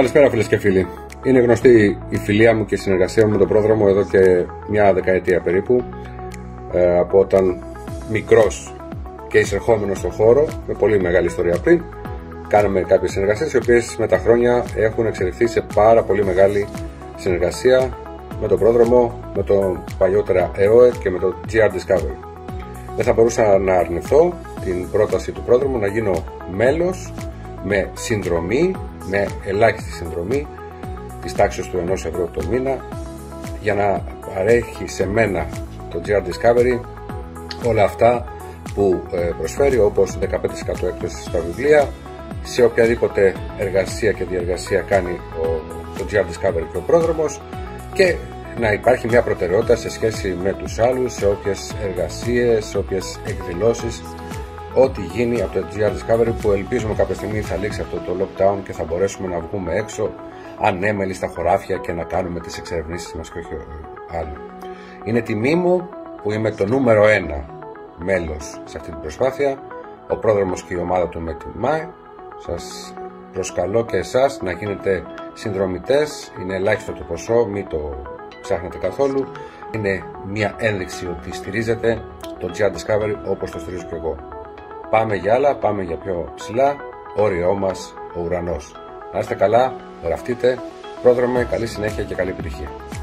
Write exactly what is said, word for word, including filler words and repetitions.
Καλησπέρα φίλες και φίλοι. Είναι γνωστή η φιλία μου και η συνεργασία μου με τον πρόδρομο εδώ και μια δεκαετία περίπου, ε, από όταν μικρός και εισερχόμενος στον χώρο, με πολύ μεγάλη ιστορία πριν, κάναμε κάποιες συνεργασίες οι οποίες με τα χρόνια έχουν εξελιχθεί σε πάρα πολύ μεγάλη συνεργασία με τον πρόδρομο, με το παλιότερα ι ο ε και με το τζι αρ Discovery. Δεν θα μπορούσα να αρνηθώ την πρόταση του πρόδρομου να γίνω μέλος με συνδρομή, με ελάχιστη συνδρομή της τάξης του ενός ευρώ το μήνα, για να παρέχει σε μένα το τζι αρ Discovery όλα αυτά που προσφέρει, όπως δεκαπέντε τοις εκατό έκπτωση στα βιβλία, σε οποιαδήποτε εργασία και διεργασία κάνει το τζι αρ Discovery και ο πρόδρομος, και να υπάρχει μια προτεραιότητα σε σχέση με τους άλλους, σε όποιες εργασίες, σε όποιες εκδηλώσεις, ό,τι γίνει από το τζι αρ Discovery, που ελπίζουμε κάποια στιγμή θα λήξει αυτό το lockdown και θα μπορέσουμε να βγούμε έξω ανέμελοι στα χωράφια και να κάνουμε τις εξερευνήσεις μας και όχι άλλο. Είναι τιμή μου που είμαι το νούμερο ένα μέλος σε αυτή την προσπάθεια. Ο πρόδρομος και η ομάδα του με τιμάει. Σας προσκαλώ και εσάς να γίνετε συνδρομητές. Είναι ελάχιστο το ποσό, μην το ψάχνετε καθόλου. Είναι μια ένδειξη ότι στηρίζετε το τζι αρ Discovery όπως το στηρίζω και εγώ. Πάμε για άλλα, πάμε για πιο ψηλά. Όριό μας ο ουρανός. Να είστε καλά, γραφτείτε. Πρόδρομε, καλή συνέχεια και καλή επιτυχία.